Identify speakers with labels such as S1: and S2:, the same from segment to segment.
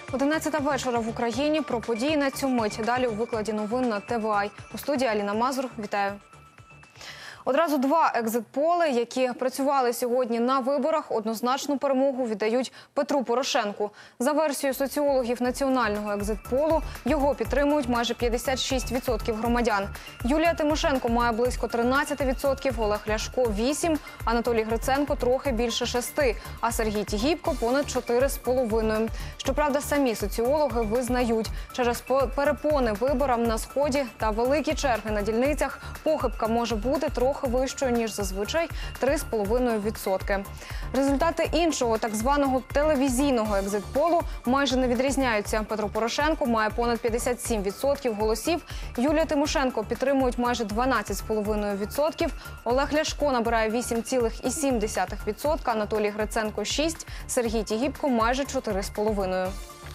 S1: 11 вечора в Україні. Про події на цю мить. Далі у викладі новин на ТВА. У студії Аліна Мазур. Вітаю. Одразу два екзит-поли, які працювали сьогодні на виборах, однозначну перемогу віддають Петру Порошенку. За версією соціологів національного екзит-полу, його підтримують майже 56% громадян. Юлія Тимошенко має близько 13%, Олег Ляшко – 8%, Анатолій Гриценко – трохи більше 6%, а Сергій Тігіпко – понад 4,5%. Щоправда, самі соціологи визнають, через перепони виборам на Сході та великі черги на дільницях похибка може бути трохи вищою, ніж зазвичай – 3,5%. Результати іншого, так званого телевізійного екзит-полу майже не відрізняються. Петро Порошенко має понад 57% голосів, Юлія Тимошенко підтримують майже 12,5%, Олег Ляшко набирає 8,7%, Анатолій Гриценко – 6%, Сергій Тігіпко – майже 4,5%.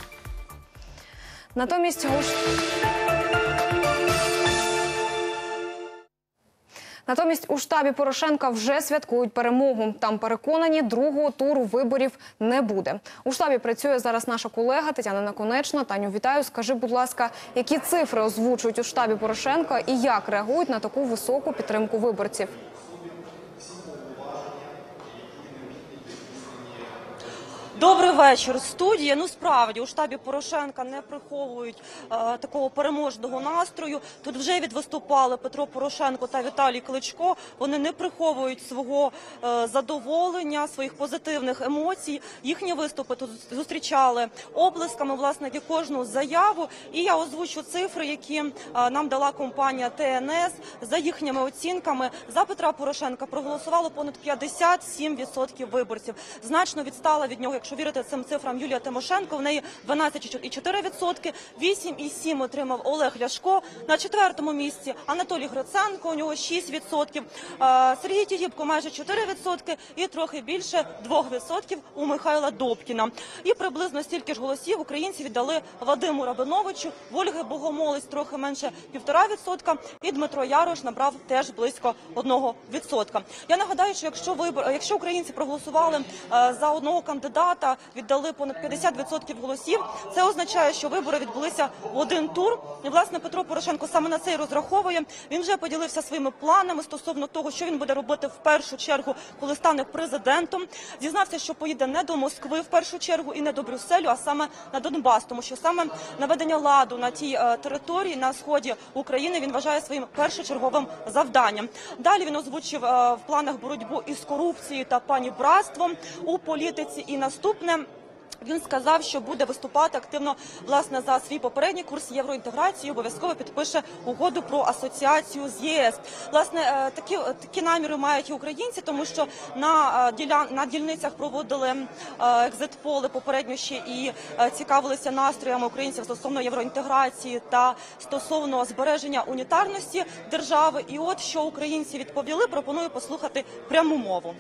S1: Натомість у штабі Порошенка вже святкують перемогу. Там переконані, другого туру виборів не буде. У штабі працює зараз наша колега Тетяна Наконечна. Таню, вітаю. Скажи, будь ласка, які цифри озвучують у штабі Порошенка і як реагують на таку високу підтримку виборців?
S2: Добрий вечір, студія. Ну, справді, у штабі Порошенка не приховують такого переможного настрою. Тут вже відвиступали Петро Порошенко та Віталій Кличко. Вони не приховують свого задоволення, своїх позитивних емоцій. Їхні виступи тут зустрічали оплесками, власне, як і кожну заяву. І я озвучу цифри, які нам дала компанія ТНС. За їхніми оцінками, за Петра Порошенка проголосувало понад 57% виборців. Значно відстала від нього, якщо вірити цим цифрам, Юлія Тимошенко. В неї 12,4%, 8,7% отримав Олег Ляшко. На четвертому місці Анатолій Гриценко, у нього 6%, Сергій Тігіпко майже 4% і трохи більше 2% у Михайла Добкіна. І приблизно стільки ж голосів українці віддали Вадиму Рабиновичу, в Ольги Богомолець трохи менше 1,5% і Дмитро Ярош набрав теж близько 1%. Я нагадаю, що якщо українці проголосували за одного кандидата, віддали понад 50% голосів, це означає, що вибори відбулися в один тур. І, власне, Петро Порошенко саме на це і розраховує. Він вже поділився своїми планами стосовно того, що він буде робити в першу чергу, коли стане президентом. Зізнався, що поїде не до Москви в першу чергу і не до Брюсселю, а саме на Донбас, тому що саме наведення ладу на тій території, на сході України, він вважає своїм першочерговим завданням. Далі він озвучив в планах боротьбу із корупцією та панібратством у політиці. І наступне, він сказав, що буде виступати активно, власне, за свій попередній курс євроінтеграції, обов'язково підпише угоду про асоціацію з ЄС. Власне, такі наміри мають і українці, тому що на дільницях проводили екзит-поли попередньо ще і цікавилися настроями українців стосовно євроінтеграції та стосовно збереження унітарності держави. І от що українці відповіли, пропоную послухати пряму мову.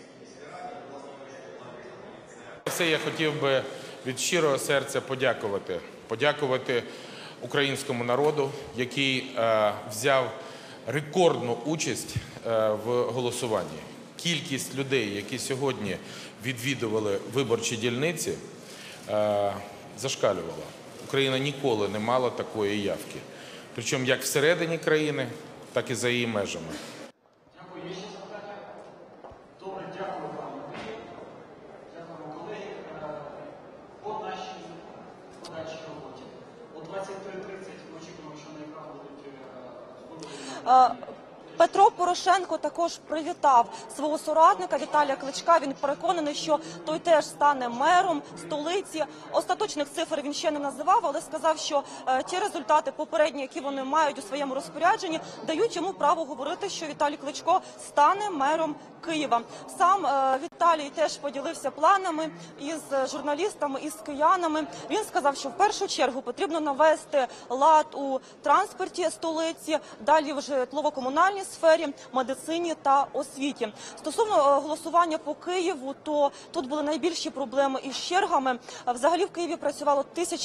S3: Все, я хотів би від щирого серця подякувати українському народу, який взяв рекордну участь в голосуванні. Кількість людей, які сьогодні відвідували виборчі дільниці, зашкалювала. Україна ніколи не мала такої явки. Причому як всередині країни, так і за її межами.
S2: Петро Порошенко також привітав свого соратника Віталія Кличка. Він переконаний, що той теж стане мером столиці. Остаточних цифр він ще не називав, але сказав, що ті результати попередні, які вони мають у своєму розпорядженні, дають йому право говорити, що Віталій Кличко стане мером Києва. Сам Віталій теж поділився планами із журналістами, із киянами. Він сказав, що в першу чергу потрібно навести лад у транспорті столиці, далі в житлово-комунальній соціальній сфері, медицині та освіті. Стосовно голосування по Києву, то тут були найбільші проблеми із чергами. Взагалі в Києві працювало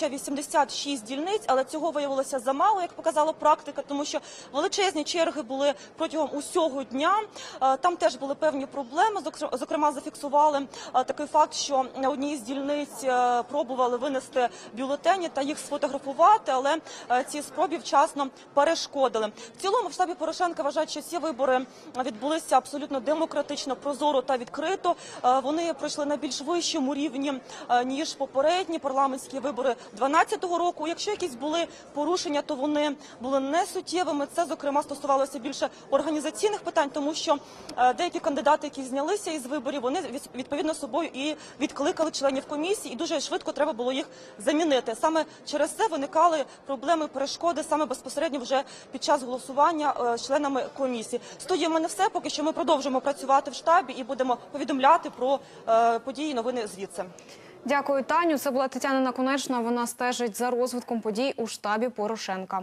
S2: 1086 дільниць, але цього виявилося замало, як показала практика, тому що величезні черги були протягом усього дня. Там теж були певні проблеми. Зокрема, зафіксували такий факт, що на одній з дільниць пробували винести бюлетені та їх сфотографувати, але ці спроби вчасно перешкодили. В цілому в штабі Порошенка вважають, що ці вибори відбулися абсолютно демократично, прозоро та відкрито. Вони пройшли на більш вищому рівні, ніж попередні парламентські вибори 2012 року. Якщо якісь були порушення, то вони були несуттєвими. Це, зокрема, стосувалося більше організаційних питань, тому що деякі кандидати, які знялися із виборів, вони відповідно собою і відкликали членів комісії, і дуже швидко треба було їх замінити. Саме через це виникали проблеми, перешкоди саме безпосередньо вже під час голосування членами комісії. Студія, в мене все. Поки що ми продовжимо працювати в штабі і будемо повідомляти про події, новини звідси.
S1: Дякую, Таню. Це була Тетяна Наконечна. Вона стежить за розвитком подій у штабі Порошенка.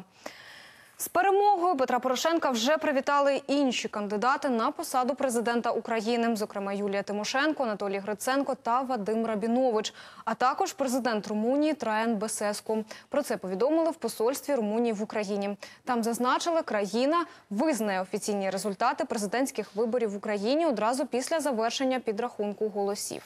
S1: З перемогою Петра Порошенка вже привітали інші кандидати на посаду президента України, зокрема Юлія Тимошенко, Анатолій Гриценко та Вадим Рабінович, а також президент Румунії Траян Бесеску. Про це повідомили в посольстві Румунії в Україні. Там зазначили, країна визнає офіційні результати президентських виборів в Україні одразу після завершення підрахунку голосів.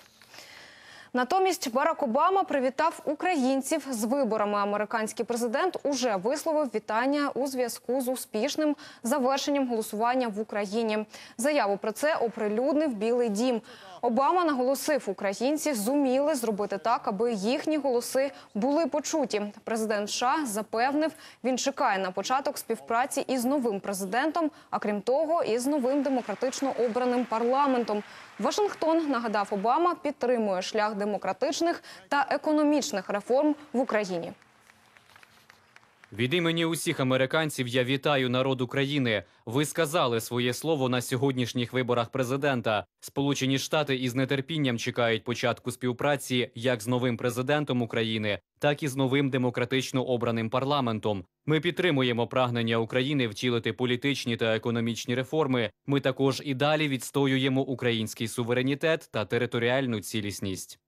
S1: Натомість Барак Обама привітав українців з виборами. Американський президент уже висловив вітання у зв'язку з успішним завершенням голосування в Україні. Заяву про це оприлюднив Білий дім. Обама наголосив, українці зуміли зробити так, аби їхні голоси були почуті. Президент США запевнив, він чекає на початок співпраці із новим президентом, а крім того, із новим демократично обраним парламентом. Вашингтон, нагадав Обама, підтримує шлях демократичних та економічних реформ в Україні.
S4: Від імені усіх американців я вітаю народ України. Ви сказали своє слово на сьогоднішніх виборах президента. Сполучені Штати із нетерпінням чекають початку співпраці як з новим президентом України, так і з новим демократично обраним парламентом. Ми підтримуємо прагнення України втілити політичні та економічні реформи. Ми також і далі відстоюємо український суверенітет та територіальну цілісність.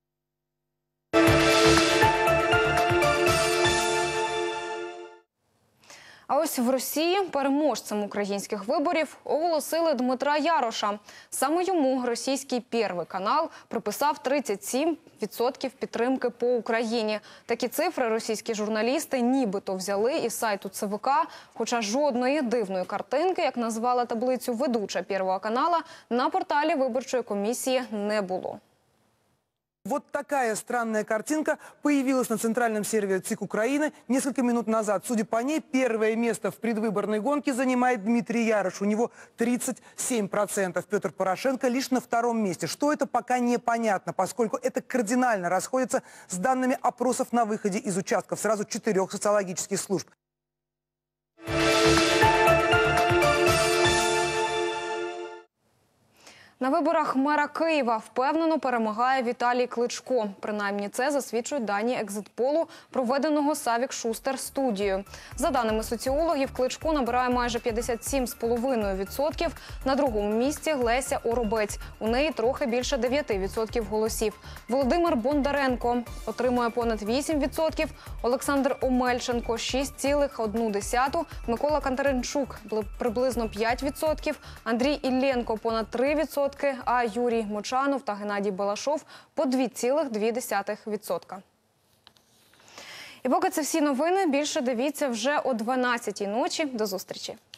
S1: А ось в Росії переможцем українських виборів оголосили Дмитра Яроша. Саме йому російський Первий канал приписав 37% підтримки по Україні. Такі цифри російські журналісти нібито взяли із сайту ЦВК, хоча жодної дивної картинки, як назвала таблицю ведуча Первого канала, на порталі виборчої комісії не було.
S5: Вот такая странная картинка появилась на центральном сервере ЦИК Украины несколько минут назад. Судя по ней, первое место в предвыборной гонке занимает Дмитрий Ярош. У него 37%. Петр Порошенко лишь на втором месте. Что это, пока непонятно, поскольку это кардинально расходится с данными опросов на выходе из участков сразу 4 социологических служб.
S1: На виборах мера Києва впевнено перемагає Віталій Кличко. Принаймні це засвідчують дані екзитполу, проведеного Савік Шустер студією. За даними соціологів, Кличко набирає майже 57,5%. На другому місці Леся Оробець. У неї трохи більше 9% голосів. Володимир Бондаренко отримує понад 8%, Олександр Омельченко – 6,1%, Микола Кантаренчук – приблизно 5%, Андрій Іллєнко – понад 3%, а Юрій Мочанов та Геннадій Балашов – по 2,2%. І поки це всі новини, більше дивіться вже о 12-й ночі. До зустрічі!